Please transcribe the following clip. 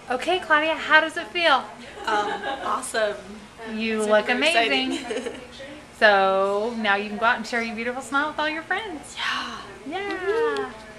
Okay, Claudia, how does it feel? Awesome. You It's look super amazing. exciting. So now you can go out and share your beautiful smile with all your friends. Yeah. Yeah.